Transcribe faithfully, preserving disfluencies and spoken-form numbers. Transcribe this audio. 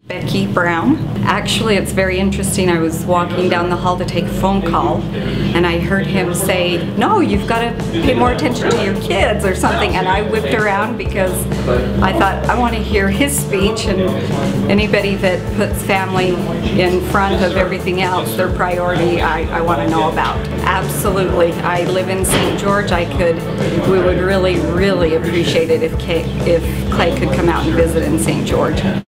Becky Brown. Actually, it's very interesting. I was walking down the hall to take a phone call, and I heard him say, "No, you've got to pay more attention to your kids," or something, and I whipped around because I thought, I want to hear his speech, and anybody that puts family in front of everything else, their priority, I, I want to know about. Absolutely. I live in Saint George. I could, we would really, really appreciate it if, Kay, if Clay could come out and visit in Saint George.